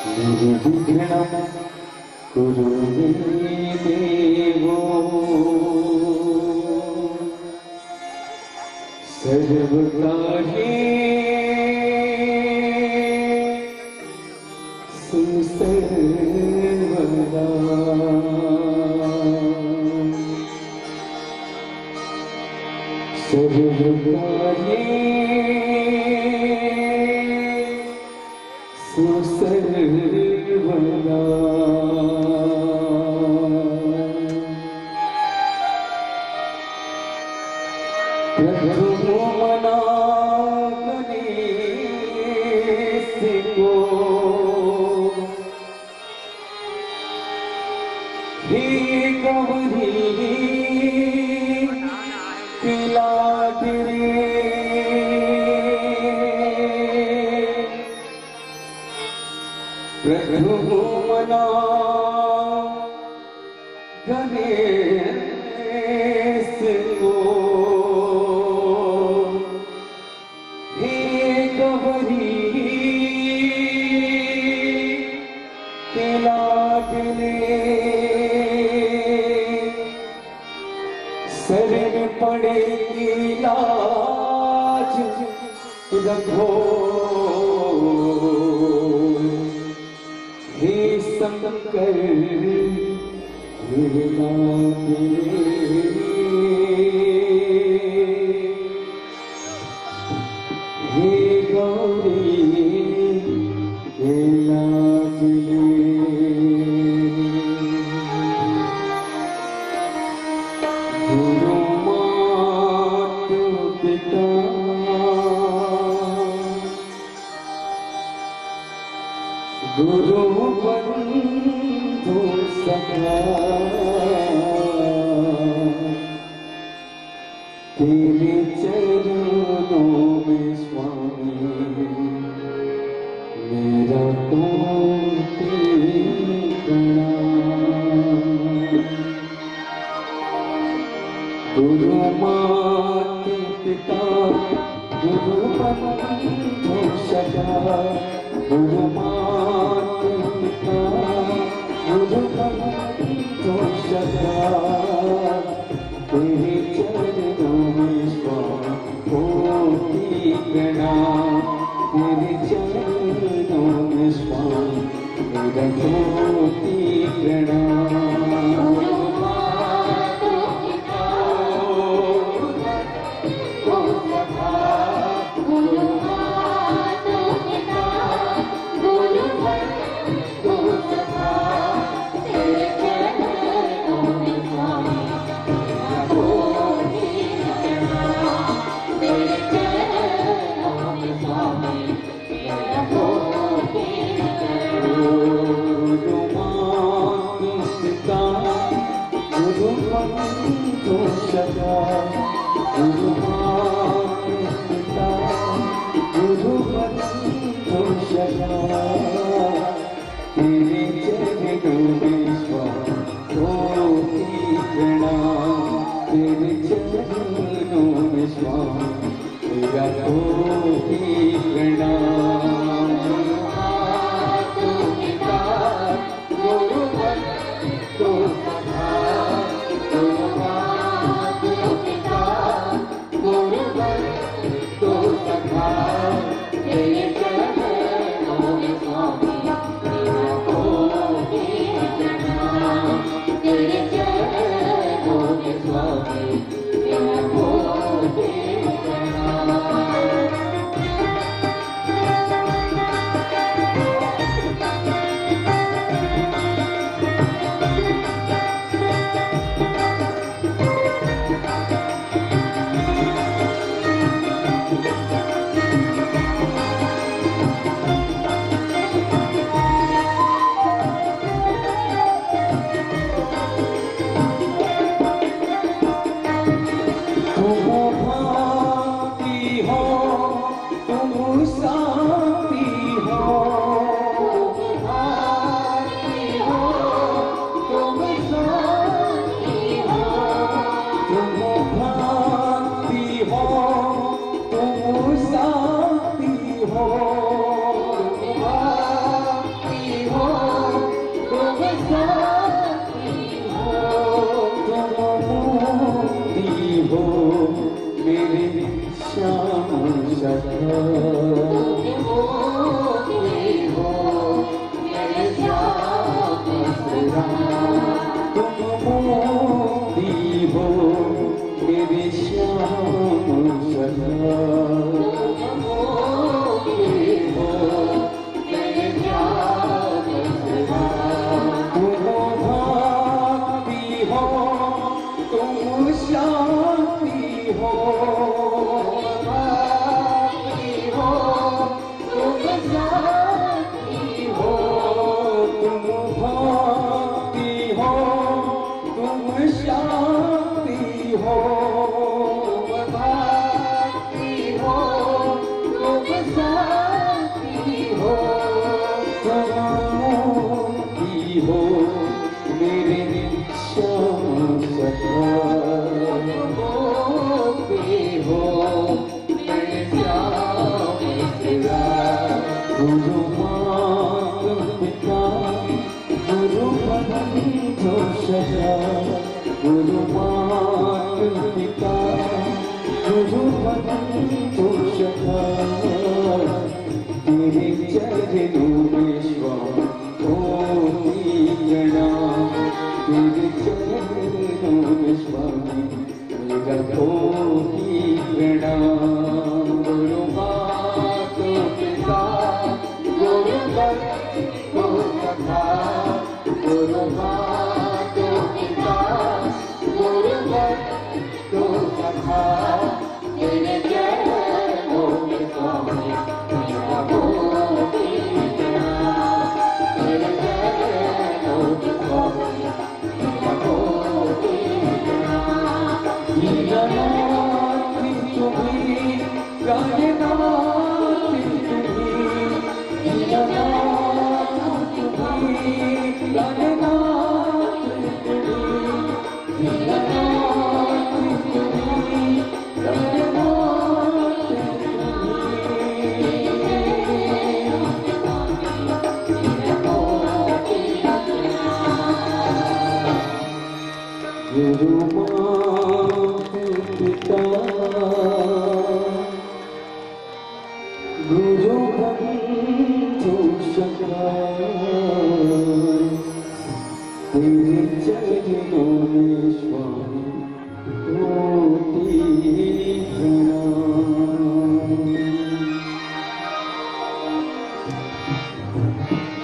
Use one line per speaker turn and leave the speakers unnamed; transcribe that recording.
निर्विघ्नं कुरु मे देवो सर्वकार्येषु सर्वदा सर्वकार्येषु सर्वदा प्रभु मना गणेश को हे गौरी पिलादरे प्रभु मना गणेश को हे गौरी पिलादरे शरण पड़ेगी लाज रखो हे शंकर हे गौरी गुरु माता पिता गुरु बंधु सखा तेरे चरणों में स्वामी मेरा कोटि प्रणाम। गुरु माता पिता गुरु बंधु सखा गुरु माता पिता गुरु बंधु सखा तेरे चरणों में स्वामी कोटि प्रणाम। तेरे चरणों में स्वामी मेरा कोटि प्रणाम। गुरु माता पिता गुरु बंधु सखा तेरे चरणों में स्वामी कोटि प्रणाम। तेरे चरणों में स्वामी मेरा कोटि प्रणाम। गुरु माता पिता गुरु बंधु सखा गुरु माता पिता गुरु बंधु सखा तेरे चरणों में स्वामी मेरा कोटि प्रणाम। तेरे चरणों में स्वामी मेरा कोटि प्रणाम। हो मेरे श्याम सखा, हो मेरे श्याम सखा। गुरु माता पिता गुरु बंधु सखा, गुरु माता पिता गुरु बंधु सखा। तेरे चरणों में स्वामी कोटि प्रणाम, तेरे चरणों में स्वामी मेरा कोटि प्रणाम। गुरु माता पिता गुरु बंधु सखा, गुरु माता पिता गुरु बंधु सखा। तेरे चरणों में स्वामी मेरा कोटि प्रणाम, तेरे चरणों में स्वामी मेरा कोटि प्रणाम। दीननाथ तुम्हीं प्राणनाथ तुम्हीं, दीननाथ तुम्हीं प्राणनाथ तुम्हीं, दीननाथ तुम्हीं प्राणनाथ तुम्हीं। गुरु माता पिता गुरु बंधु सखा। तेरे चरणों में स्वामी